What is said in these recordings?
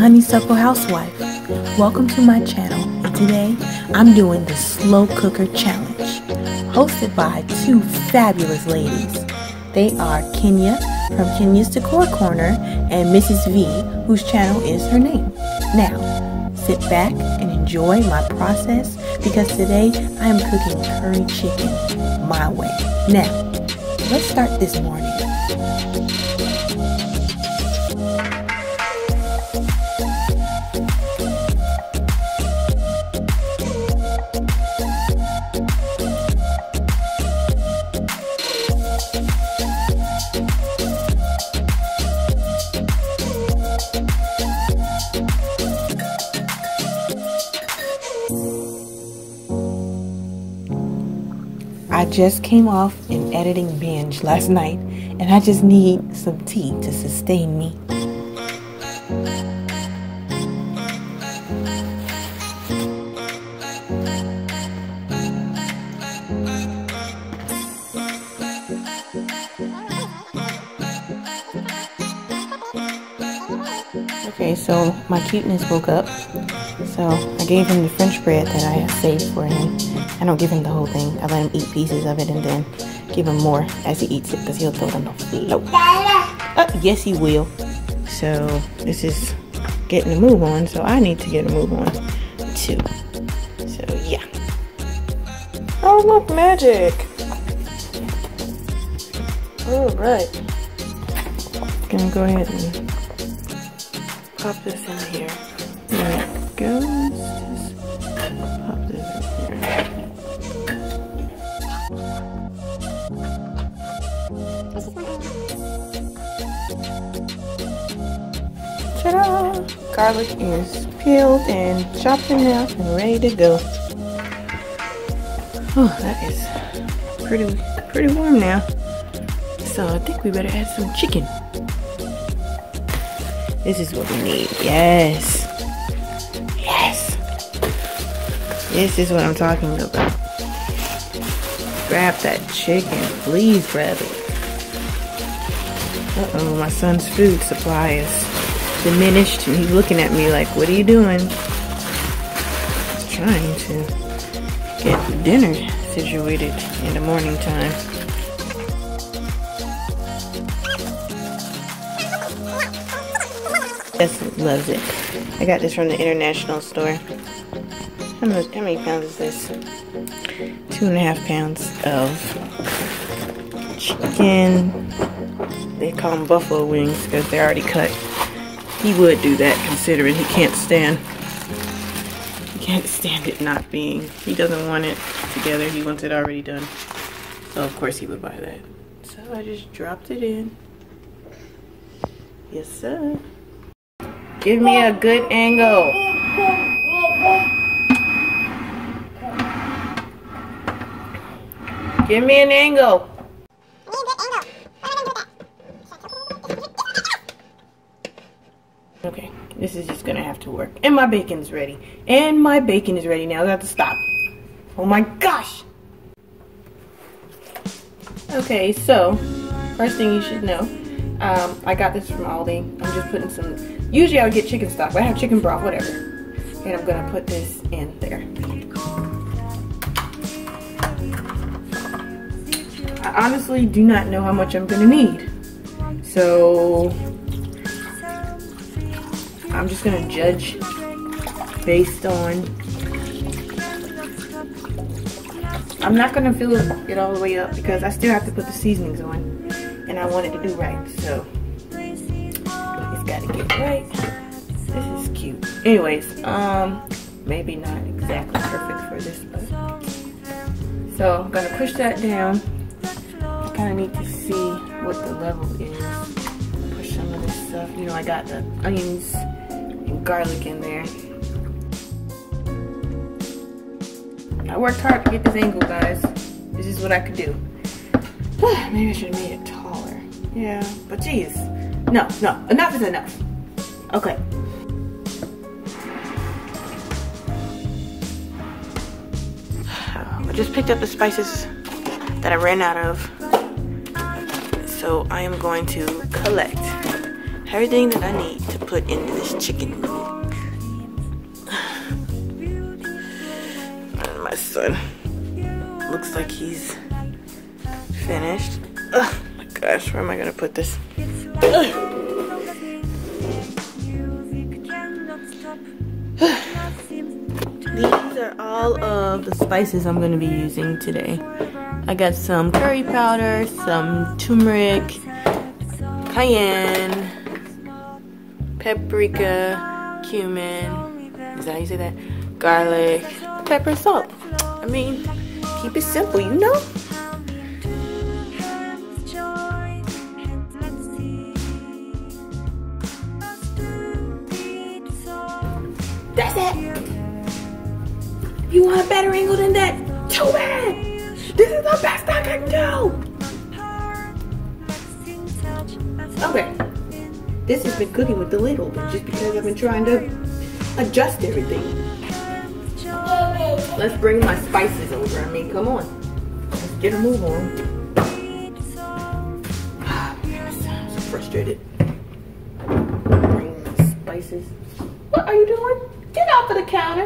Honeysuckle Housewife. Welcome to my channel, and today I'm doing the Slow Cooker Challenge, hosted by two fabulous ladies. They are Kenya from Kenya's Decor Corner and Mrs. V, whose channel is her name. Now, sit back and enjoy my process because today I am cooking curry chicken my way. Now, let's start this morning. I just came off an editing binge last night, and I just need some tea to sustain me. Okay, so my cuteness woke up, so I gave him the French bread that I had saved for him. I don't give him the whole thing. I let him eat pieces of it and then give him more as he eats it because he'll throw it on the floor. Yes, he will. So this is getting a move on, so I need to get a move on too. So yeah. Oh look, magic. All right. Gonna go ahead and pop this in here. There it goes. Just pop this in here. Ta-da! Garlic is peeled and chopped in half and ready to go. Oh, that is pretty warm now. So I think we better add some chicken. This is what we need. Yes. Yes. This is what I'm talking about. Grab that chicken. Please grab it. Uh-oh, my son's food supply is diminished and he's looking at me like, what are you doing? He's trying to get dinner situated in the morning time. Loves it. I got this from the international store. How many pounds is this? 2.5 pounds of chicken. They call them buffalo wings because they're already cut. He would do that considering he can't stand it not being. He doesn't want it together. He wants it already done. So of course he would buy that. So I just dropped it in. Yes, sir. Give me a good angle. Give me an angle. Okay, this is just gonna have to work. And my bacon's ready. And my bacon is ready now. I have to stop. Oh my gosh. Okay, so first thing you should know. I got this from Aldi. I'm just putting some, usually I would get chicken stock, but I have chicken broth, whatever. And I'm gonna put this in there. I honestly do not know how much I'm gonna need. So, I'm just gonna judge based on, I'm not gonna fill it all the way up because I still have to put the seasonings on. And I want it to do right, so it's gotta get right. This is cute. Anyways, maybe not exactly perfect for this, but so I'm gonna push that down. I kind of need to see what the level is. Push some of this stuff. You know, I got the onions and garlic in there. I worked hard to get this angle, guys. This is what I could do. Maybe I should have made it taller. Yeah, but geez. No, enough is enough. Okay. I just picked up the spices that I ran out of. So I am going to collect everything that I need to put put into this chicken. And my son looks like he's finished. Oh my gosh, where am I gonna put this? These are all of the spices I'm gonna be using today. I got some curry powder, some turmeric, cayenne, paprika, cumin, is that how you say that? Garlic, pepper, salt. I mean, keep it simple, you know? That's it. You want a better angle than that? Too bad. This is the best I can do. Okay. This has been cooking with the lid open just because I've been trying to adjust everything. Let's bring my spices over. I mean, come on. Let's get a move on. Oh, goodness, I'm so frustrated. Bring my spices. What are you doing? Get off of the counter.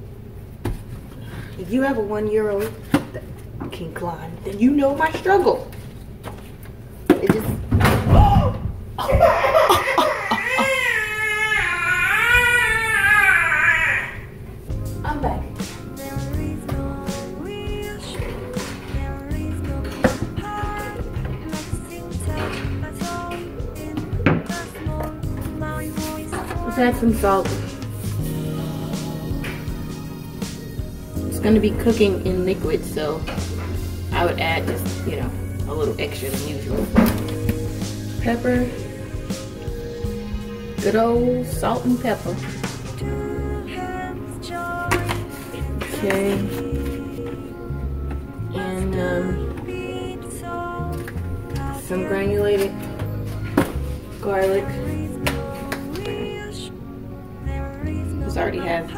If you have a 1-year-old that can climb, then you know my struggle. It just... I'm back. Let's add some salt. It's going to be cooking in liquid, so I would add just, you know, a little extra than usual. Pepper. Good old salt and pepper. Okay. And some granulated garlic. This already has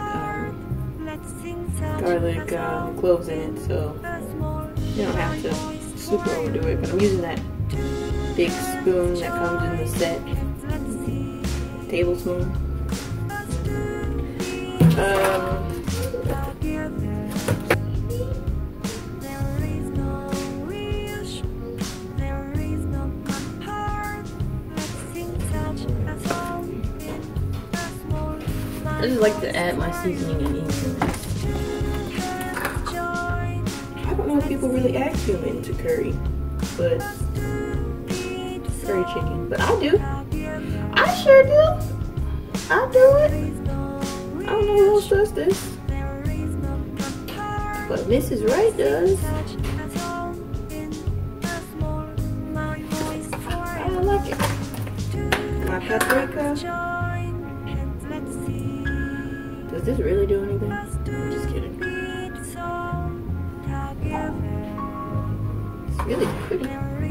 garlic cloves in it, so you don't have to super overdo it, but I'm using that big spoon that comes in the set, tablespoon. I just like to add my seasoning in each. I don't know if people really add cumin to curry, but curry chicken, but I do. I sure do. I do it. I don't know who else does this, but Mrs. Wright does. I like it. My paprika. Does this really do anything? I'm just kidding. It's really pretty.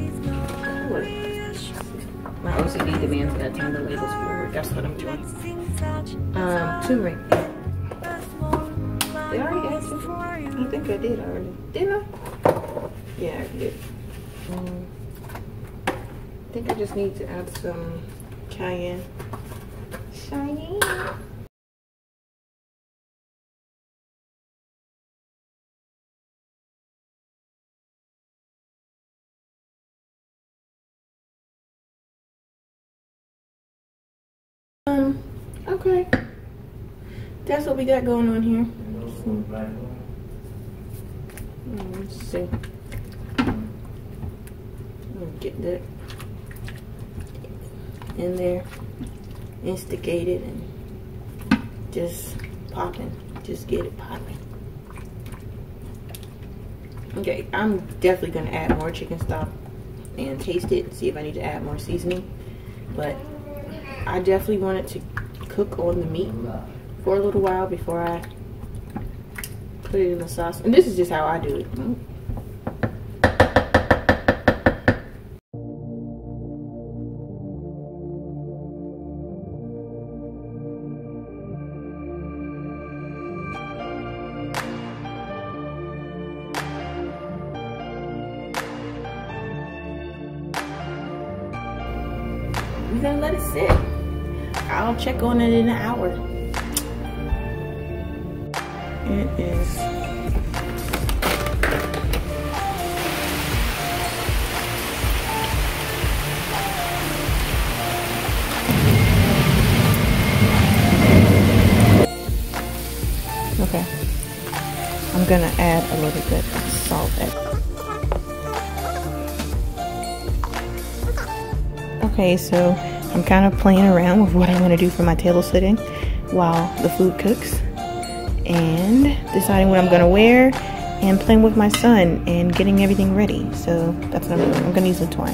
My OCD demands that I turn the labels forward. That's what I'm doing. Turmeric. Did I already add some? I think I did already. Didn't I? Yeah, I did. I think I just need to add some cayenne. Cayenne. Okay, that's what we got going on here. Let's see. Get that in there, instigate it, and just popping. Just get it popping. Okay, I'm definitely gonna add more chicken stock and taste it and see if I need to add more seasoning, but I definitely want it to cook on the meat for a little while before I put it in the sauce. And this is just how I do it. We're gonna let it sit I'll check on it in an hour. It is okay. I'm gonna add a little bit of salt. Okay, so I'm kind of playing around with what I'm gonna do for my table setting while the food cooks, and deciding what I'm gonna wear, and playing with my son and getting everything ready. So that's what I'm doing. I'm gonna use the twine.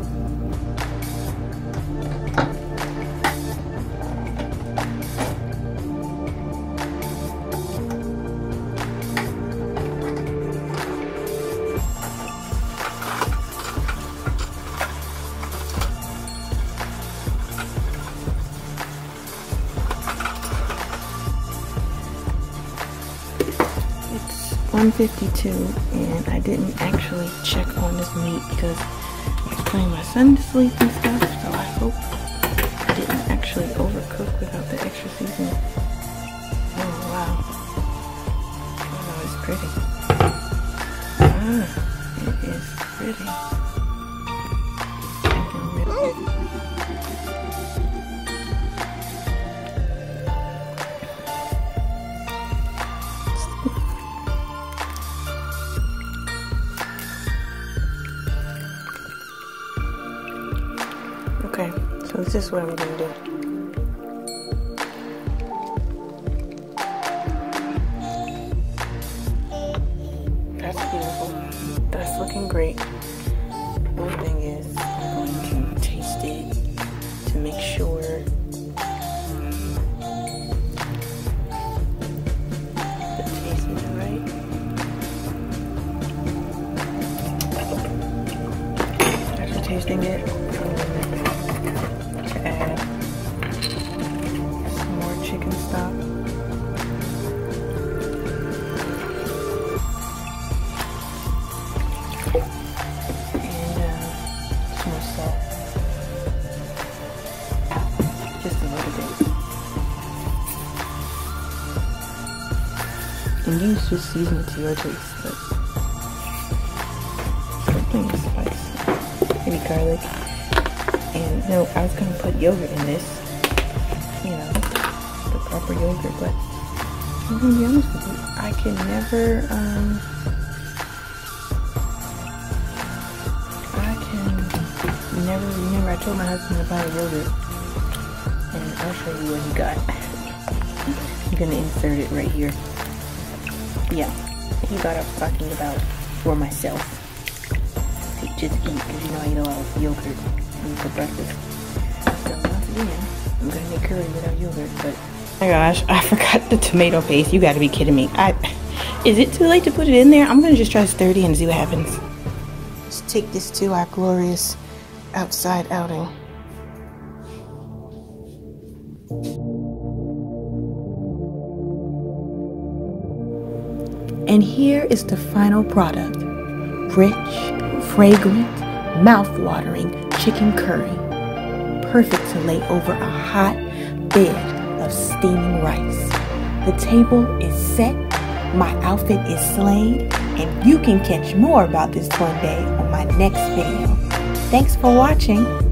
It's 1:52 and I didn't actually check on this meat because I was putting my son to sleep and stuff, so I hope I didn't actually overcook without the extra seasoning. Oh wow. Oh, it's pretty. Ah, it is pretty. Okay, so this is what I'm gonna do. That's beautiful. That's looking great. One thing is, I'm going to taste it to make sure the taste is right. After tasting it, add some more chicken stock. And some more salt. Just a little bit. And use just season it to your taste, but something is spicy. Maybe garlic. And no, I was gonna put yogurt in this, you know, the proper yogurt, but I'm gonna be honest with you, I can never, remember I told my husband to buy a yogurt, and I'll show you what he got. I'm gonna insert it right here. Yeah, he got up talking about for myself to just eat, because you know I eat a lot of yogurt for breakfast. So once again, I'm gonna make curry without yogurt, but oh my gosh, I forgot the tomato paste. You gotta be kidding me. Is it too late to put it in there? I'm gonna just try to stir it in and see what happens. Let's take this to our glorious outside outing. And here is the final product. Rich, fragrant, mouth-watering chicken curry. Perfect to lay over a hot bed of steaming rice. The table is set, my outfit is slayed, and you can catch more about this fun day on my next video. Thanks for watching.